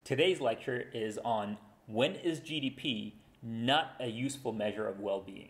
Today's lecture is on when is GDP not a useful measure of well-being.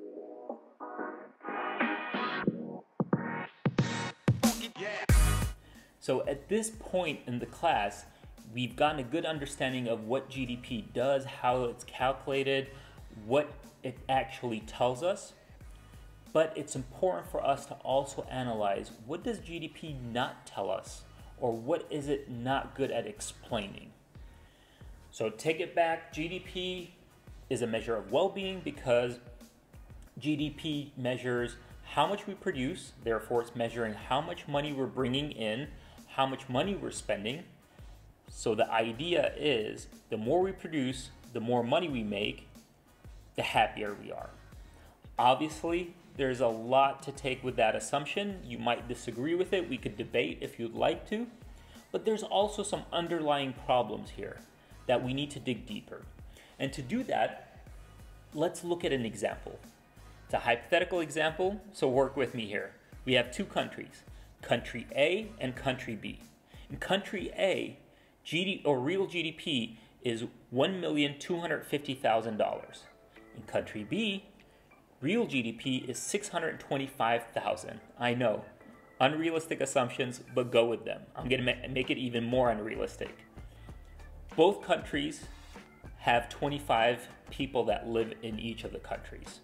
So at this point in the class, we've gotten a good understanding of what GDP does, how it's calculated, what it actually tells us. But it's important for us to also analyze, what does GDP not tell us, or what is it not good at explaining? So take it back, GDP is a measure of well-being because GDP measures how much we produce, therefore it's measuring how much money we're bringing in, how much money we're spending. So the idea is the more we produce, the more money we make, the happier we are. Obviously, there's a lot to take with that assumption. You might disagree with it. We could debate if you'd like to. But there's also some underlying problems here that we need to dig deeper. And to do that, let's look at an example. It's a hypothetical example, so work with me here. We have two countries, country A and country B. In country A, real GDP is $1,250,000. In country B, real GDP is $625,000. I know, unrealistic assumptions, but go with them. I'm going to make it even more unrealistic. Both countries have 25 people that live in each of the countries.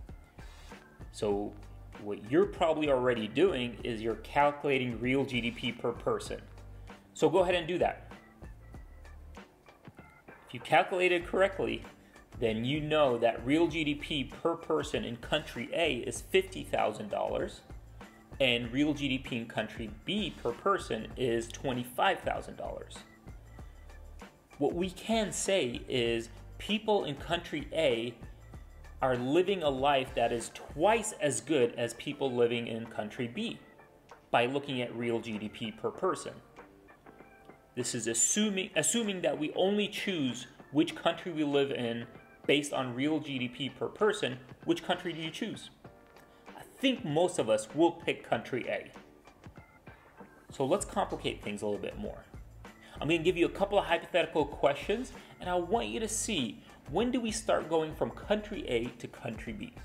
So what you're probably already doing is you're calculating real GDP per person. So go ahead and do that. If you calculate it correctly, then you know that real GDP per person in country A is $50,000 and real GDP in country B per person is $25,000. What we can say is people in country A are living a life that is twice as good as people living in country B by looking at real GDP per person. This is assuming that we only choose which country we live in based on real GDP per person. Which country do you choose? I think most of us will pick country A. So let's complicate things a little bit more. I'm going to give you a couple of hypothetical questions, and I want you to see, when do we start going from country A to country B?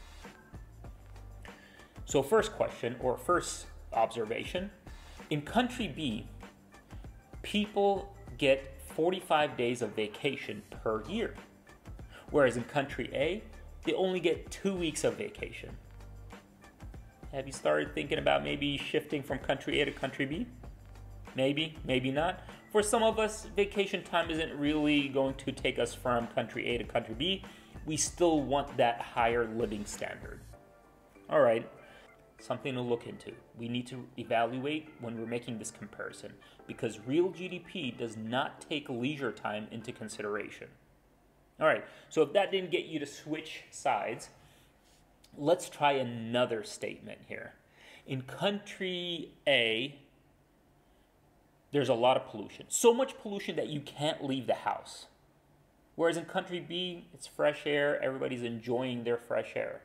So first question, or first observation, in country B, people get 45 days of vacation per year. Whereas in country A, they only get 2 weeks of vacation. Have you started thinking about maybe shifting from country A to country B? Maybe, maybe not. For some of us, vacation time isn't really going to take us from country A to country B. We still want that higher living standard. All right, something to look into. We need to evaluate when we're making this comparison because real GDP does not take leisure time into consideration. All right, so if that didn't get you to switch sides, let's try another statement here. In country A, there's a lot of pollution. So much pollution that you can't leave the house. Whereas in country B, it's fresh air. Everybody's enjoying their fresh air.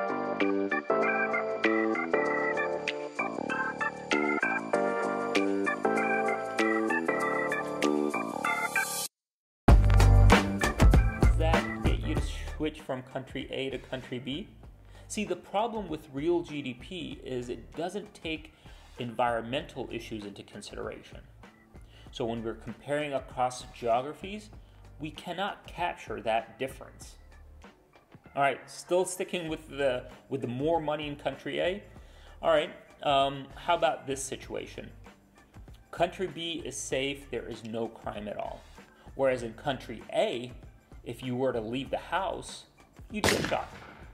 Switch from country A to country B? See, the problem with real GDP is it doesn't take environmental issues into consideration. So when we're comparing across geographies, we cannot capture that difference. All right, still sticking with the more money in country A. All right, how about this situation? Country B is safe, there is no crime at all. Whereas in country A, if you were to leave the house, you'd get shot.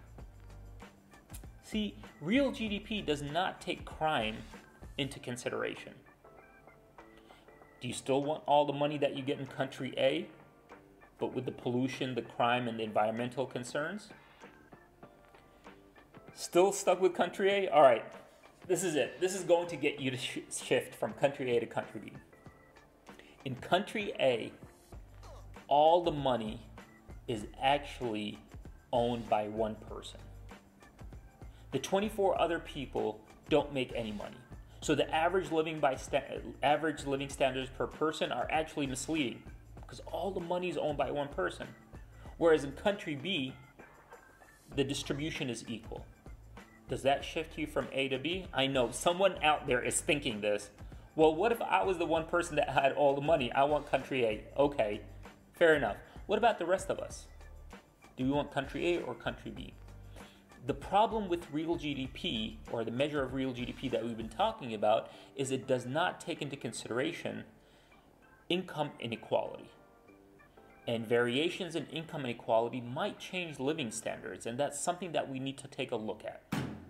See, real GDP does not take crime into consideration. Do you still want all the money that you get in country A, but with the pollution, the crime, and the environmental concerns? Still stuck with country A? All right, this is it. This is going to get you to shift from country A to country B. In country A, all the money is actually owned by one person. The 24 other people don't make any money. So the average living standards per person are actually misleading. because all the money is owned by one person. Whereas in country B, the distribution is equal. Does that shift you from A to B? I know someone out there is thinking this. Well, what if I was the one person that had all the money? I want country A. Okay, fair enough. What about the rest of us? Do we want country A or country B? The problem with real GDP, or the measure of real GDP that we've been talking about, is it does not take into consideration income inequality. And variations in income inequality might change living standards, and that's something that we need to take a look at.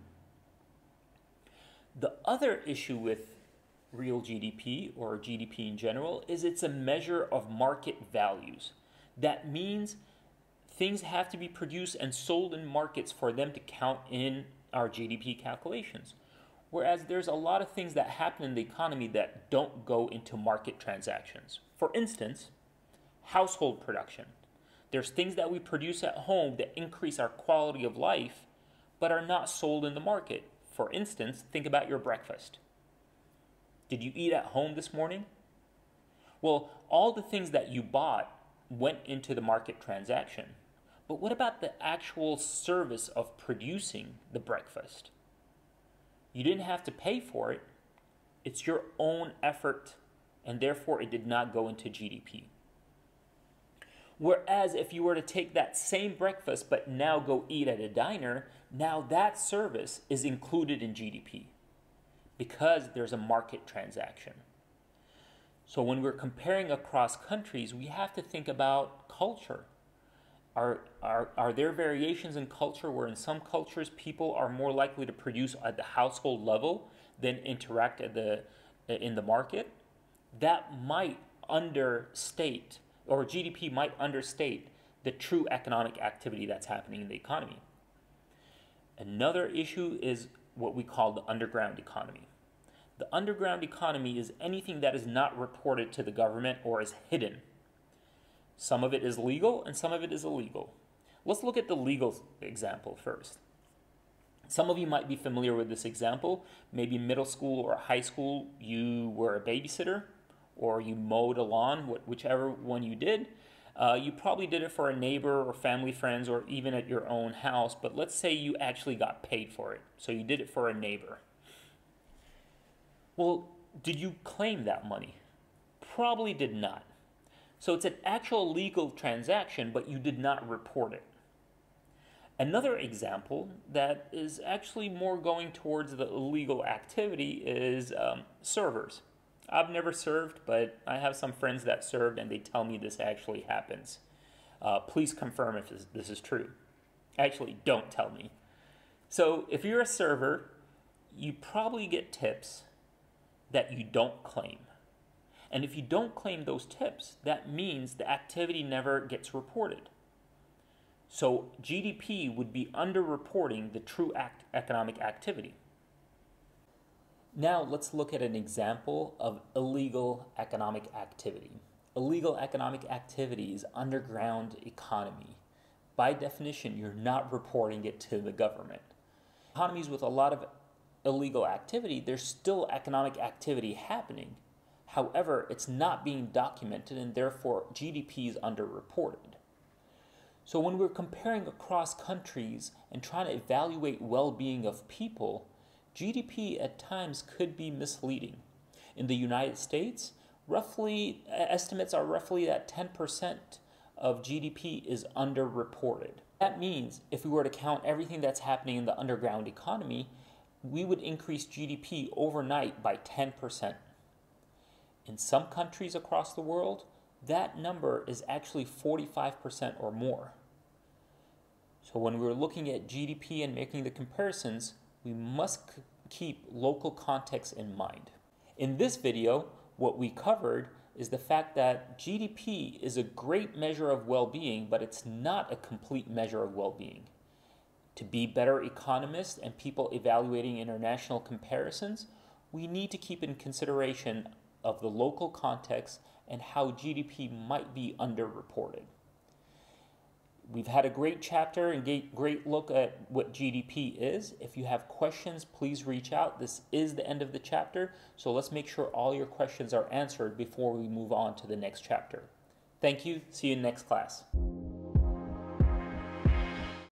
The other issue with real GDP, or GDP in general, is it's a measure of market values. That means things have to be produced and sold in markets for them to count in our GDP calculations. Whereas there's a lot of things that happen in the economy that don't go into market transactions. For instance, household production. There's things that we produce at home that increase our quality of life, but are not sold in the market. For instance, think about your breakfast. Did you eat at home this morning? Well, all the things that you bought went into the market transaction. But what about the actual service of producing the breakfast? You didn't have to pay for it. It's your own effort, and therefore it did not go into GDP. Whereas if you were to take that same breakfast but now go eat at a diner, now that service is included in GDP because there's a market transaction. So when we're comparing across countries, we have to think about culture. Are there variations in culture where in some cultures people are more likely to produce at the household level than interact in the market? That might understate, or GDP might understate, the true economic activity that's happening in the economy. Another issue is what we call the underground economy. The underground economy is anything that is not reported to the government or is hidden. Some of it is legal and some of it is illegal. Let's look at the legal example first. Some of you might be familiar with this example. Maybe middle school or high school, you were a babysitter or you mowed a lawn, whichever one you did. You probably did it for a neighbor or family friends or even at your own house, but let's say you actually got paid for it. So you did it for a neighbor. Well, did you claim that money? Probably did not. So it's an actual legal transaction, but you did not report it. Another example that is actually more going towards the illegal activity is servers. I've never served, but I have some friends that served and they tell me this actually happens. Please confirm if this is true. Actually, don't tell me. So if you're a server, you probably get tips that you don't claim. And if you don't claim those tips, that means the activity never gets reported. So GDP would be underreporting the true economic activity. Now let's look at an example of illegal economic activity. Illegal economic activity is underground economy. By definition, you're not reporting it to the government. Economies with a lot of illegal activity, there's still economic activity happening. However, it's not being documented and therefore GDP is underreported. So when we're comparing across countries and trying to evaluate well-being of people, GDP at times could be misleading. In the United States, estimates are roughly that 10% of GDP is underreported. That means if we were to count everything that's happening in the underground economy, we would increase GDP overnight by 10%. In some countries across the world, that number is actually 45% or more. So when we're looking at GDP and making the comparisons, we must keep local context in mind. In this video, what we covered is the fact that GDP is a great measure of well-being, but it's not a complete measure of well-being. To be better economists and people evaluating international comparisons, we need to keep in consideration of the local context and how GDP might be underreported. We've had a great chapter and great look at what GDP is. If you have questions, please reach out. This is the end of the chapter, so let's make sure all your questions are answered before we move on to the next chapter. Thank you. See you in next class.